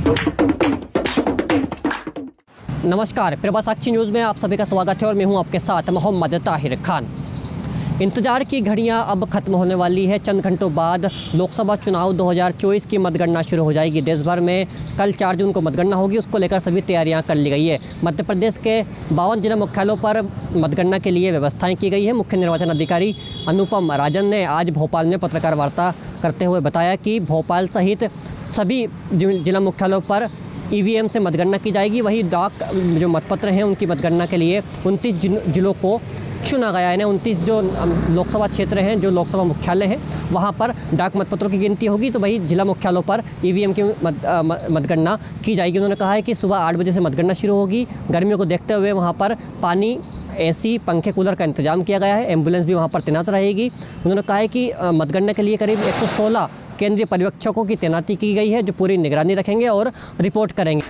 नमस्कार, प्रभा साक्षी न्यूज़ में आप सभी का स्वागत है और मैं हूं आपके साथ मोहम्मद ताहिर खान। इंतजार की घड़ियां अब खत्म होने वाली है। चंद घंटों बाद लोकसभा चुनाव 2024 की मतगणना शुरू हो जाएगी। देश भर में कल 4 जून को मतगणना होगी, उसको लेकर सभी तैयारियां कर ली गई है। मध्य प्रदेश के 52 जिला मुख्यालयों पर मतगणना के लिए व्यवस्थाएं की गई है। मुख्य निर्वाचन अधिकारी अनुपम राजन ने आज भोपाल में पत्रकार वार्ता करते हुए बताया कि भोपाल सहित सभी जिला मुख्यालयों पर ईवीएम से मतगणना की जाएगी। वही डाक जो मतपत्र हैं उनकी मतगणना के लिए 29 जिलों को चुना गया है। 29 जो लोकसभा क्षेत्र हैं, जो लोकसभा मुख्यालय हैं, वहां पर डाक मतपत्रों की गिनती होगी, तो वही जिला मुख्यालयों पर ईवीएम की मतगणना की जाएगी। उन्होंने कहा है कि सुबह 8 बजे से मतगणना शुरू होगी। गर्मियों को देखते हुए वहाँ पर पानी, एसी, पंखे, कूलर का इंतजाम किया गया है। एम्बुलेंस भी वहाँ पर तैनात रहेगी। उन्होंने कहा है कि मतगणना के लिए करीब 116 केंद्रीय पर्यवेक्षकों की तैनाती की गई है, जो पूरी निगरानी रखेंगे और रिपोर्ट करेंगे।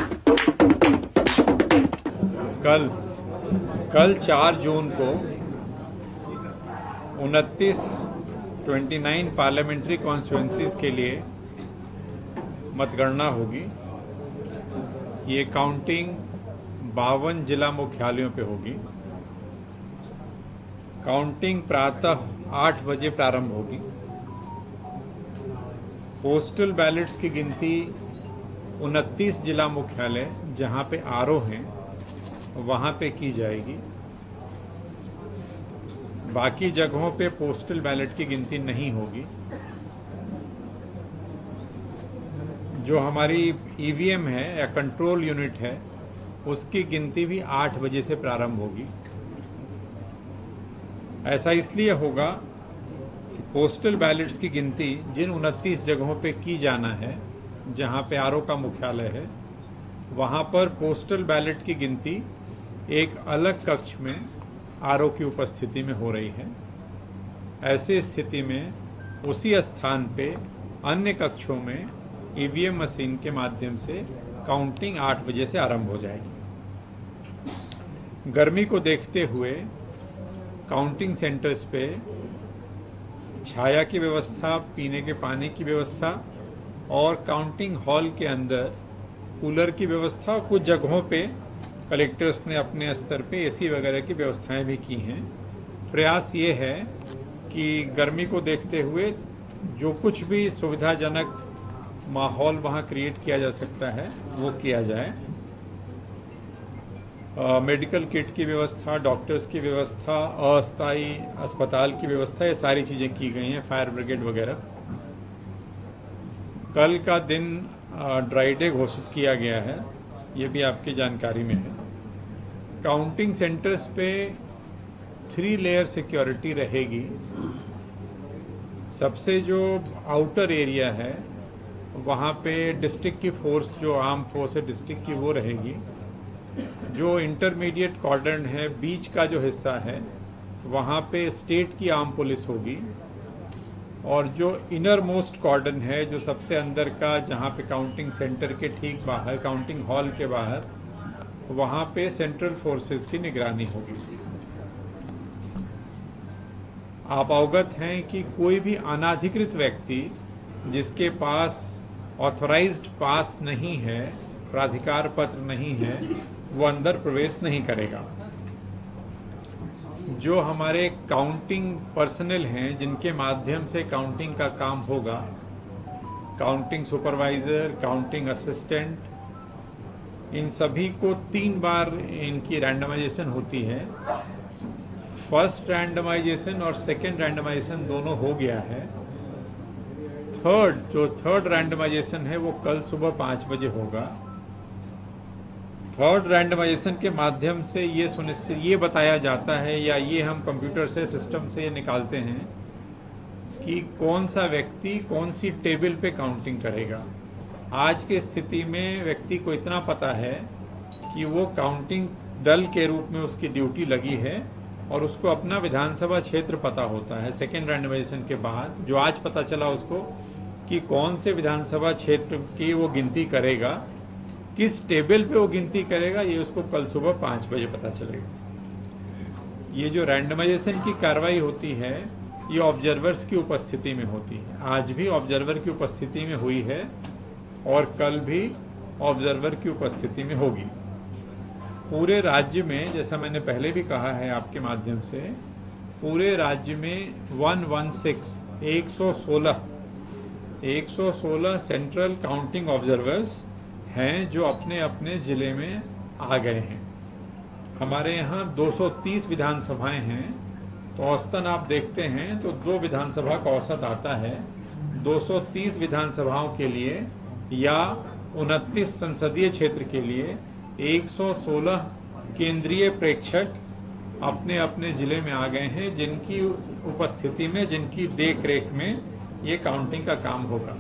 कल 4 जून को 29 पार्लियामेंट्री कॉन्स्टिट्यूंसीज के लिए मतगणना होगी। ये काउंटिंग 52 जिला मुख्यालयों पे होगी। काउंटिंग प्रातः 8 बजे प्रारंभ होगी। पोस्टल बैलेट्स की गिनती 29 जिला मुख्यालय जहां पे आरओ हैं वहां पे की जाएगी। बाकी जगहों पे पोस्टल बैलेट की गिनती नहीं होगी। जो हमारी ईवीएम है या कंट्रोल यूनिट है, उसकी गिनती भी 8 बजे से प्रारंभ होगी। ऐसा इसलिए होगा कि पोस्टल बैलेट्स की गिनती जिन 29 जगहों पे की जाना है, जहां पे आरओ का मुख्यालय है, वहां पर पोस्टल बैलेट की गिनती एक अलग कक्ष में आरओ की उपस्थिति में हो रही है। ऐसी स्थिति में उसी स्थान पे अन्य कक्षों में ईवीएम मशीन के माध्यम से काउंटिंग 8 बजे से आरंभ हो जाएगी। गर्मी को देखते हुए काउंटिंग सेंटर्स पे छाया की व्यवस्था, पीने के पानी की व्यवस्था और काउंटिंग हॉल के अंदर कूलर की व्यवस्था, कुछ जगहों पे कलेक्टर्स ने अपने स्तर पे एसी वगैरह की व्यवस्थाएं भी की हैं। प्रयास ये है कि गर्मी को देखते हुए जो कुछ भी सुविधाजनक माहौल वहाँ क्रिएट किया जा सकता है वो किया जाए। मेडिकल किट की व्यवस्था, डॉक्टर्स की व्यवस्था, अस्थायी अस्पताल की व्यवस्था, ये सारी चीज़ें की गई हैं, फायर ब्रिगेड वगैरह। कल का दिन ड्राई डे घोषित किया गया है, ये भी आपकी जानकारी में है। काउंटिंग सेंटर्स पे 3 लेयर सिक्योरिटी रहेगी। सबसे जो आउटर एरिया है वहाँ पे डिस्ट्रिक्ट की फोर्स, जो आर्म फोर्स है डिस्ट्रिक्ट की, वो रहेगी। जो इंटरमीडिएट क्वाड्रेंट है, बीच का जो हिस्सा है, वहाँ पे स्टेट की आर्म पुलिस होगी। और जो इनर मोस्ट क्वाड्रेंट है, जो सबसे अंदर का, जहाँ पे काउंटिंग सेंटर के ठीक बाहर, काउंटिंग हॉल के बाहर, वहाँ पे सेंट्रल फोर्सेस की निगरानी होगी। आप अवगत हैं कि कोई भी अनाधिकृत व्यक्ति जिसके पास ऑथराइज्ड पास नहीं है, प्राधिकार पत्र नहीं है, वो अंदर प्रवेश नहीं करेगा। जो हमारे काउंटिंग पर्सनल हैं, जिनके माध्यम से काउंटिंग का काम होगा, काउंटिंग सुपरवाइजर, काउंटिंग असिस्टेंट, इन सभी को 3 बार इनकी रैंडमाइजेशन होती है। फर्स्ट रैंडमाइजेशन और सेकेंड रैंडमाइजेशन दोनों हो गया है। थर्ड रैंडमाइजेशन है वो कल सुबह 5 बजे होगा। थर्ड रैंडमाइजेशन के माध्यम से ये सुनिश्चित ये बताया जाता है, या ये हम कंप्यूटर से, सिस्टम से निकालते हैं कि कौन सा व्यक्ति कौन सी टेबल पे काउंटिंग करेगा। आज की स्थिति में व्यक्ति को इतना पता है कि वो काउंटिंग दल के रूप में उसकी ड्यूटी लगी है और उसको अपना विधानसभा क्षेत्र पता होता है। सेकेंड रैंडमाइजेशन के बाद जो आज पता चला उसको कि कौन से विधानसभा क्षेत्र की वो गिनती करेगा, किस टेबल पे वो गिनती करेगा, ये उसको कल सुबह 5 बजे पता चलेगा। ये जो रैंडमाइजेशन की कार्रवाई होती है, ये ऑब्जर्वर्स की उपस्थिति में होती है। आज भी ऑब्जर्वर की उपस्थिति में हुई है और कल भी ऑब्जर्वर की उपस्थिति में होगी। पूरे राज्य में, जैसा मैंने पहले भी कहा है आपके माध्यम से, पूरे राज्य में 116 सेंट्रल काउंटिंग ऑब्जर्वर्स हैं जो अपने अपने ज़िले में आ गए हैं। हमारे यहाँ 230 विधानसभाएं हैं, तो औसतन आप देखते हैं तो 2 विधानसभा का औसत आता है। 230 विधानसभाओं के लिए या 29 संसदीय क्षेत्र के लिए 116 केंद्रीय प्रेक्षक अपने अपने ज़िले में आ गए हैं, जिनकी उपस्थिति में, जिनकी देख रेख में ये काउंटिंग का काम होगा।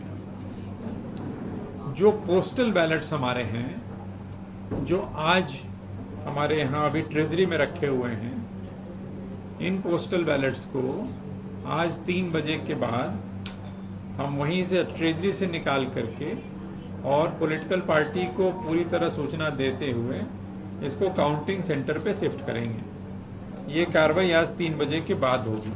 जो पोस्टल बैलेट्स हमारे हैं, जो आज हमारे यहाँ अभी ट्रेजरी में रखे हुए हैं, इन पोस्टल बैलेट्स को आज 3 बजे के बाद हम वहीं से ट्रेजरी से निकाल करके और पॉलिटिकल पार्टी को पूरी तरह सूचना देते हुए इसको काउंटिंग सेंटर पे शिफ्ट करेंगे। ये कार्रवाई आज 3 बजे के बाद होगी।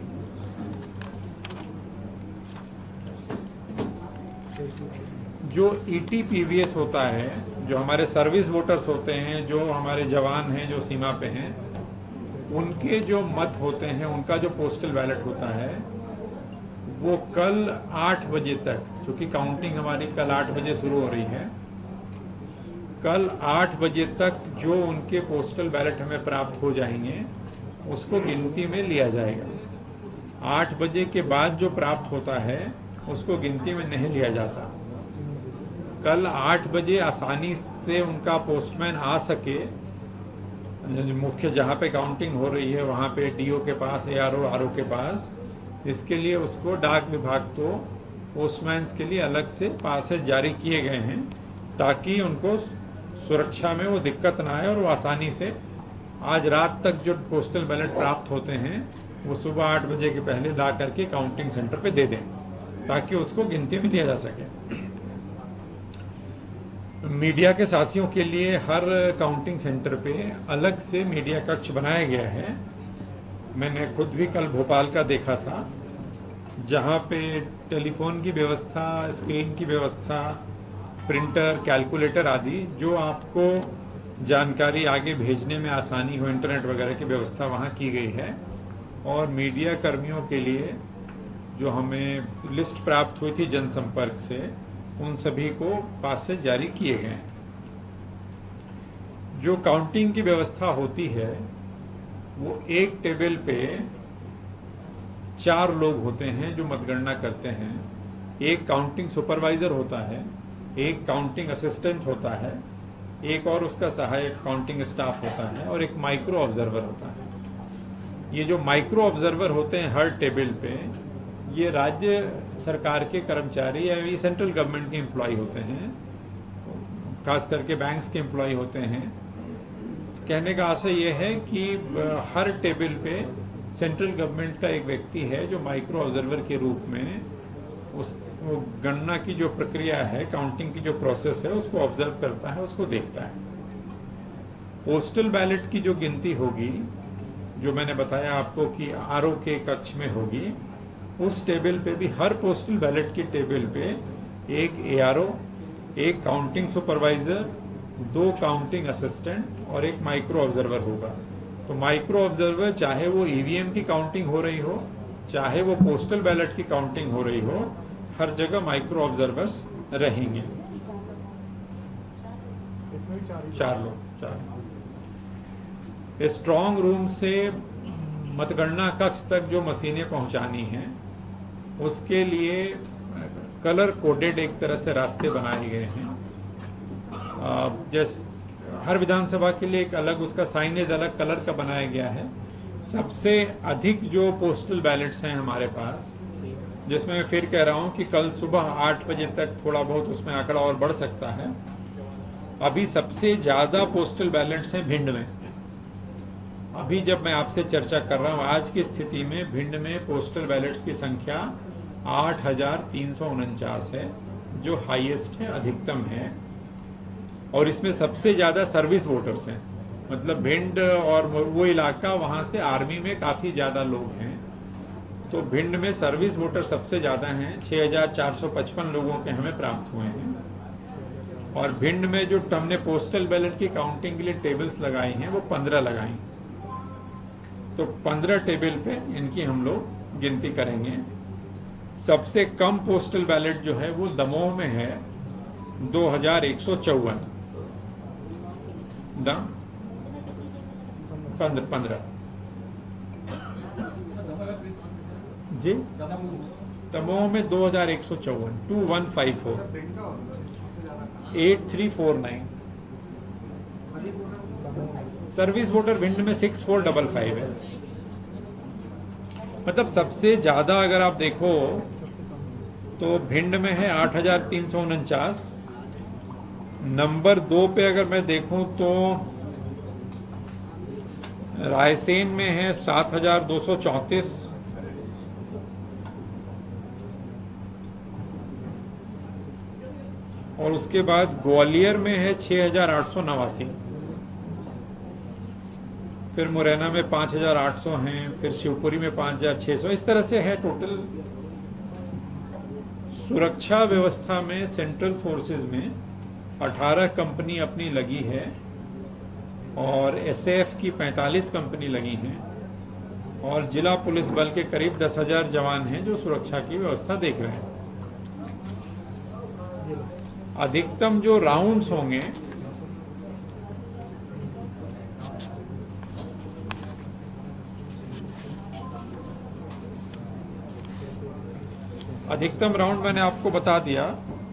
जो ETPVS होता है, जो हमारे सर्विस वोटर्स होते हैं, जो हमारे जवान हैं जो सीमा पे हैं, उनके जो मत होते हैं, उनका जो पोस्टल बैलेट होता है, वो कल 8 बजे तक, क्योंकि काउंटिंग हमारी कल 8 बजे शुरू हो रही है, कल 8 बजे तक जो उनके पोस्टल बैलेट हमें प्राप्त हो जाएंगे उसको गिनती में लिया जाएगा। 8 बजे के बाद जो प्राप्त होता है उसको गिनती में नहीं लिया जाता। कल 8 बजे आसानी से उनका पोस्टमैन आ सके, मुख्य जहाँ पे काउंटिंग हो रही है वहाँ पे DO के पास, ARO, RO के पास, इसके लिए उसको डाक विभाग को पोस्टमैन्स के लिए अलग से पासेज जारी किए गए हैं, ताकि उनको सुरक्षा में वो दिक्कत ना आए और वो आसानी से आज रात तक जो पोस्टल बैलेट प्राप्त होते हैं वो सुबह 8 बजे के पहले ला करके काउंटिंग सेंटर पे दे दें, ताकि उसको गिनती में लिया जा सके। मीडिया के साथियों के लिए हर काउंटिंग सेंटर पे अलग से मीडिया कक्ष बनाया गया है। मैंने खुद भी कल भोपाल का देखा था, जहाँ पे टेलीफोन की व्यवस्था, स्क्रीन की व्यवस्था, प्रिंटर, कैलकुलेटर आदि, जो आपको जानकारी आगे भेजने में आसानी हो, इंटरनेट वगैरह की व्यवस्था वहाँ की गई है। और मीडिया कर्मियों के लिए जो हमें लिस्ट प्राप्त हुई थी जनसंपर्क से, उन सभी को पासेज जारी किए गए हैं। जो काउंटिंग की व्यवस्था होती है वो एक टेबल पे 4 लोग होते हैं जो मतगणना करते हैं। एक काउंटिंग सुपरवाइजर होता है, एक काउंटिंग असिस्टेंट होता है, एक और उसका सहायक काउंटिंग स्टाफ होता है, और एक माइक्रो ऑब्जर्वर होता है। ये जो माइक्रो ऑब्जर्वर होते हैं हर टेबल पे, ये राज्य सरकार के कर्मचारी या ये सेंट्रल गवर्नमेंट के एम्प्लॉय होते हैं, खास करके बैंक्स के एम्प्लॉय होते हैं। कहने का आशय ये है कि हर टेबल पे सेंट्रल गवर्नमेंट का एक व्यक्ति है जो माइक्रो ऑब्जर्वर के रूप में उस गणना की जो प्रक्रिया है, काउंटिंग की जो प्रोसेस है, उसको ऑब्जर्व करता है, उसको देखता है। पोस्टल बैलेट की जो गिनती होगी, जो मैंने बताया आपको कि RO के कक्ष में होगी, उस टेबल पे भी, हर पोस्टल बैलेट की टेबल पे एक ARO, एक काउंटिंग सुपरवाइजर, 2 काउंटिंग असिस्टेंट और एक माइक्रो ऑब्जर्वर होगा। तो माइक्रो ऑब्जर्वर, चाहे वो EVM की काउंटिंग हो रही हो, चाहे वो पोस्टल बैलेट की काउंटिंग हो रही हो, हर जगह माइक्रो ऑब्जर्वर्स रहेंगे। 4 लोग। स्ट्रॉन्ग रूम से मतगणना कक्ष तक जो मशीनें पहुंचानी हैं, उसके लिए कलर कोडेड एक तरह से रास्ते बनाए गए हैं। जैसे हर विधानसभा के लिए एक अलग उसका साइनेज अलग कलर का बनाया गया है। सबसे अधिक जो पोस्टल बैलेट्स हैं हमारे पास, जिसमें मैं फिर कह रहा हूं कि कल सुबह 8 बजे तक थोड़ा बहुत उसमें आंकड़ा और बढ़ सकता है। अभी सबसे ज़्यादा पोस्टल बैलेट्स हैं भिंड में। अभी जब मैं आपसे चर्चा कर रहा हूं, आज की स्थिति में भिंड में पोस्टल बैलेट्स की संख्या 8,349 है, जो हाईएस्ट है, अधिकतम है। और इसमें सबसे ज़्यादा सर्विस वोटर्स हैं। मतलब भिंड और वो इलाका, वहाँ से आर्मी में काफ़ी ज़्यादा लोग हैं, तो भिंड में सर्विस वोटर सबसे ज़्यादा हैं। 6,455 लोगों के हमें प्राप्त हुए हैं। और भिंड में जो हमने पोस्टल बैलेट की काउंटिंग के लिए टेबल्स लगाई हैं वो 15 लगाई, तो 15 टेबल पे इनकी हम लोग गिनती करेंगे। सबसे कम पोस्टल बैलेट जो है वो दमोह में है 2154 15 जी, दमोह में 2154 2154 8349। सर्विस वोटर भिंड में 6455 है। मतलब सबसे ज्यादा अगर आप देखो तो भिंड में है 8349। नंबर 2 पे अगर मैं देखूं तो रायसेन में है 7234। और उसके बाद ग्वालियर में है 6889। फिर मुरैना में 5800 हैं, फिर शिवपुरी में 5600, इस तरह से है टोटल। सुरक्षा व्यवस्था में सेंट्रल फोर्सेस में 18 कंपनी अपनी लगी है और एसएएफ की 45 कंपनी लगी हैं और जिला पुलिस बल के करीब 10,000 जवान हैं जो सुरक्षा की व्यवस्था देख रहे हैं। अधिकतम जो राउंड्स होंगे अधिकतम राउंड मैंने आपको बता दिया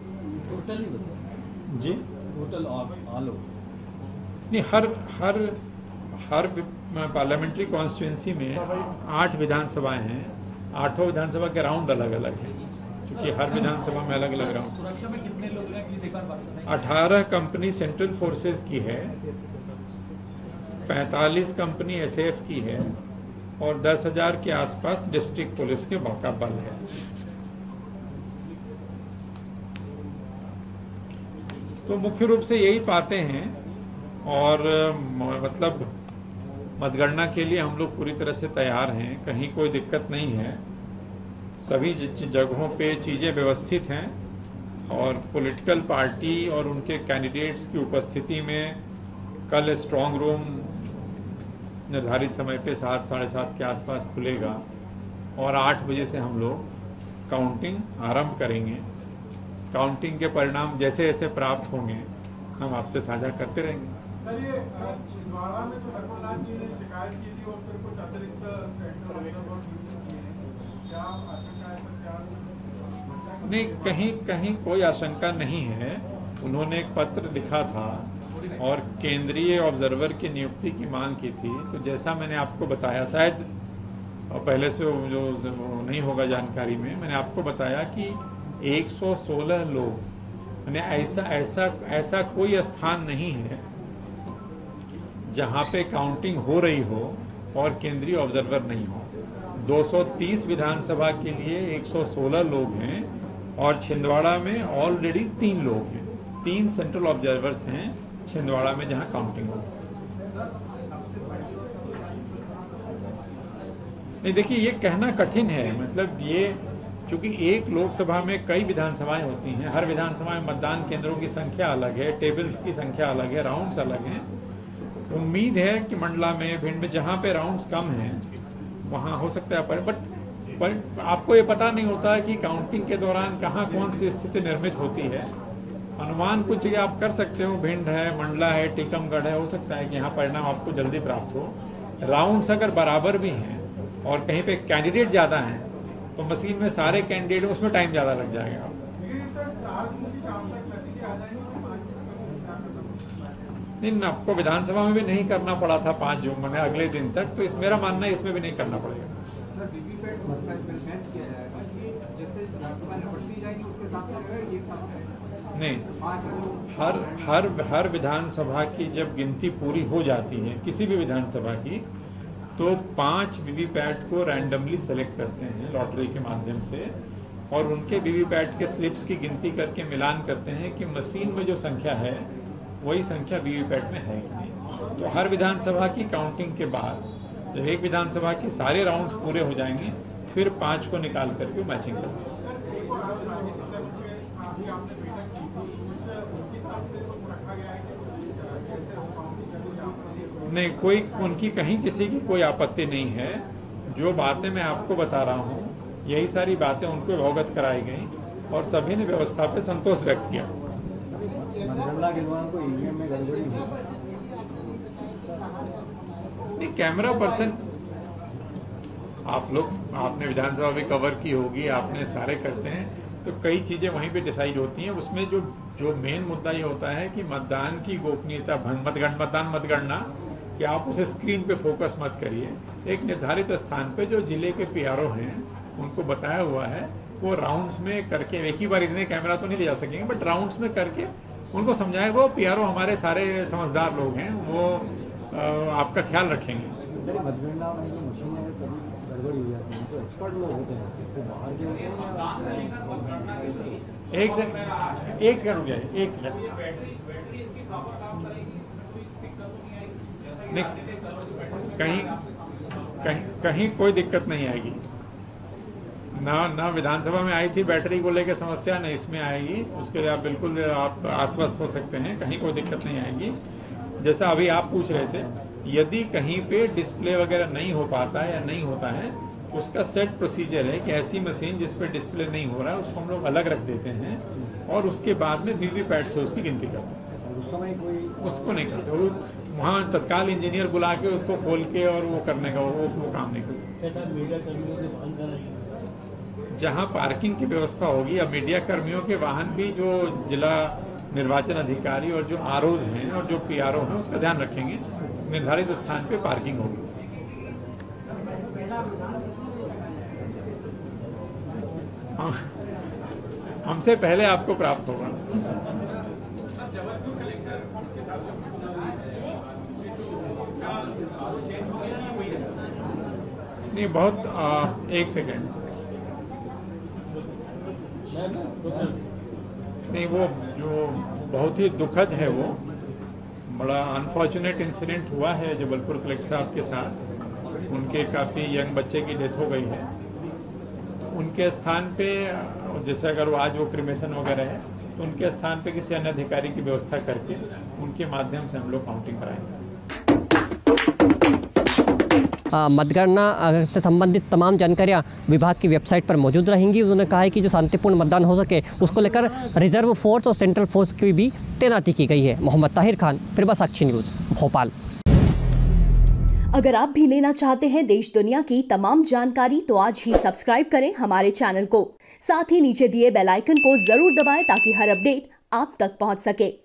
जी। टोटल ऑल नहीं, हर पार्लियामेंट्री कॉन्स्टिट्यूंसी में 8 विधानसभाएं हैं। 8 विधानसभा के राउंड अलग अलग हैं क्योंकि हर विधानसभा में अलग अलग राउंड। सुरक्षा में कितने लोग हैं प्लीज एक बार बात बताएं। 18 कंपनी सेंट्रल फोर्सेस की है, 45 कंपनी एसएएफ की है और 10,000 के आसपास डिस्ट्रिक्ट पुलिस के का बल है। तो मुख्य रूप से यही पाते हैं और मतलब मतगणना के लिए हम लोग पूरी तरह से तैयार हैं, कहीं कोई दिक्कत नहीं है। सभी जगहों पे चीज़ें व्यवस्थित हैं और पॉलिटिकल पार्टी और उनके कैंडिडेट्स की उपस्थिति में कल स्ट्रांग रूम निर्धारित समय पे 7 साढ़े 7 के आसपास खुलेगा और 8 बजे से हम लोग काउंटिंग आरंभ करेंगे। काउंटिंग के परिणाम जैसे जैसे प्राप्त होंगे हम आपसे साझा करते रहेंगे। सर, ये छिंदवाड़ा में जो हरमल जी ने शिकायत की थी और फिर कुछ अतिरिक्त नहीं, कहीं कोई आशंका नहीं है। उन्होंने एक पत्र लिखा था और केंद्रीय ऑब्जर्वर की नियुक्ति की मांग की थी। तो जैसा मैंने आपको बताया, शायद पहले से जो नहीं होगा जानकारी में, मैंने आपको बताया कि 116 लोग, यानी ऐसा कोई स्थान नहीं है जहां पे काउंटिंग हो रही हो और केंद्रीय ऑब्जर्वर नहीं हो। 230 विधानसभा के लिए 116 लोग हैं और छिंदवाड़ा में ऑलरेडी 3 लोग हैं। 3 सेंट्रल ऑब्जर्वर्स हैं छिंदवाड़ा में जहां काउंटिंग हो। नहीं, देखिए ये कहना कठिन है। मतलब ये क्योंकि एक लोकसभा में कई विधानसभाएं होती हैं, हर विधानसभा में मतदान केंद्रों की संख्या अलग है, टेबल्स की संख्या अलग है, राउंड्स अलग हैं। तो उम्मीद है कि मंडला में, भिंड में जहाँ पे राउंड्स कम हैं वहाँ हो सकता है। बट आपको ये पता नहीं होता है कि काउंटिंग के दौरान कहाँ कौन सी स्थिति निर्मित होती है। अनुमान कुछ जगह आप कर सकते हो, भिंड है, मंडला है, टीकमगढ़ है, हो सकता है कि यहाँ परिणाम आपको जल्दी प्राप्त हो। राउंड्स अगर बराबर भी हैं और कहीं पे कैंडिडेट ज़्यादा हैं तो मशीन में सारे कैंडिडेट, उसमें टाइम ज़्यादा लग जाएगा। नहीं, आपको विधानसभा में भी नहीं करना पड़ा था 5 जून में, अगले दिन तक। तो मेरा मानना है इसमें भी नहीं करना पड़ेगा। नहीं, हर विधानसभा की जब गिनती पूरी हो जाती है किसी भी विधानसभा की, तो 5 वीवीपैट को रैंडमली सेलेक्ट करते हैं लॉटरी के माध्यम से और उनके वीवीपैट के स्लिप्स की गिनती करके मिलान करते हैं कि मशीन में जो संख्या है वही संख्या वीवीपैट में है कि नहीं। तो हर विधानसभा की काउंटिंग के बाद जब एक विधानसभा के सारे राउंड्स पूरे हो जाएंगे फिर 5 को निकाल करके मैचिंग करते हैं। नहीं, कोई उनकी कहीं किसी की कोई आपत्ति नहीं है। जो बातें मैं आपको बता रहा हूँ, यही सारी बातें उनको अवगत कराई गई और सभी ने व्यवस्था पे संतोष व्यक्त किया। मतगणना के दौरान कोई ईवीएम में गड़बड़ी हुई? नहीं, कैमरा पर्सन आपने विधानसभा भी कवर की होगी, आपने सारे करते हैं, तो कई चीज़ें वहीं पे डिसाइड होती हैं। उसमें जो मेन मुद्दा ये होता है कि मतदान की गोपनीयता भंग, मतगणना कि आप उस स्क्रीन पे फोकस मत करिए। एक निर्धारित स्थान पे जो जिले के पीआरओ हैं उनको बताया हुआ है, वो राउंड्स में करके, एक ही बार इतने कैमरा तो नहीं ले जा सकेंगे, बट राउंड्स में करके उनको समझाया। वो पीआरओ हमारे सारे समझदार लोग हैं, वो आपका ख्याल रखेंगे। मतगणना में ये मशीनें कभी गड़बड़ी हो जाती है तो एक्सपर्ट लोग होते हैं, तो बाहर के होते हैं या एक सेकंड रुक जाइए, एक सेकंड। नहीं, कहीं कोई दिक्कत नहीं आएगी। ना विधानसभा में आई थी बैटरी को लेकर समस्या, न इसमें आएगी। उसके लिए आप बिल्कुल आप आश्वस्त हो सकते हैं, कहीं कोई दिक्कत नहीं आएगी। जैसा अभी आप पूछ रहे थे, यदि कहीं पे डिस्प्ले वगैरह नहीं हो पाता है या नहीं होता है, उसका सेट प्रोसीजर है कि ऐसी मशीन जिस पे डिस्प्ले नहीं हो रहा है उसको हम लोग अलग रख देते हैं और उसके बाद में वीवीपैट से उसकी गिनती करते हैं। उस समय कोई उसको नहीं करते, वो वहाँ तत्काल इंजीनियर बुला के उसको खोल के और वो करने का वो काम नहीं करते। जहाँ पार्किंग की व्यवस्था होगी, अब मीडिया कर्मियों के वाहन भी जो जिला निर्वाचन अधिकारी और जो आरओज हैं और जो पीआरओ हैं उसका ध्यान रखेंगे, निर्धारित स्थान पे पार्किंग होगी। हमसे पहले आपको प्राप्त होगा। नहीं, बहुत एक सेकेंड, नहीं, वो जो बहुत ही दुखद है, वो बड़ा अनफॉर्चुनेट इंसिडेंट हुआ है जबलपुर कलेक्टर साहब के साथ। उनके काफ़ी यंग बच्चे की डेथ हो गई है। उनके स्थान पे जैसे अगर वो आज वो क्रिमेशन वगैरह है तो उनके स्थान पे किसी अन्य अधिकारी की व्यवस्था करके उनके माध्यम से हम लोग काउंटिंग कराएंगे। मतगणना से संबंधित तमाम जानकारियां विभाग की वेबसाइट पर मौजूद रहेंगी। उन्होंने कहा है कि जो शांतिपूर्ण मतदान हो सके उसको लेकर रिजर्व फोर्स और सेंट्रल फोर्स की भी तैनाती की गई है। मोहम्मद ताहिर खान, प्रभा साक्षी न्यूज़, भोपाल। अगर आप भी लेना चाहते हैं देश दुनिया की तमाम जानकारी तो आज ही सब्सक्राइब करें हमारे चैनल को। साथ ही नीचे दिए बेल आइकन को जरूर दबाएं ताकि हर अपडेट आप तक पहुंच सके।